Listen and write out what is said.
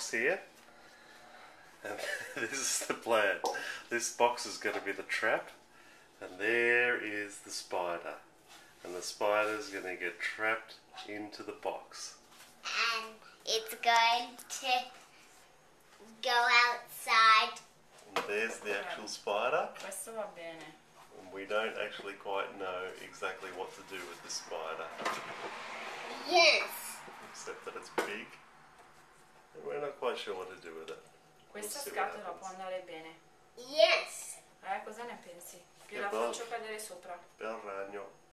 box here. And this is the plan. This box is going to be the trap. And there is the spider. And the spider's going to get trapped into the box. And it's going to go outside. And there's the actual spider. Questo va bene. And we don't actually quite know exactly what to do with the spider. Yes. Except that it's big. And we're not quite sure what to do with it. Questa We'll see what scatola può happens. andare bene. Yes. Cosa ne pensi? Che Che la bello. faccio cadere sopra. Bel ragno.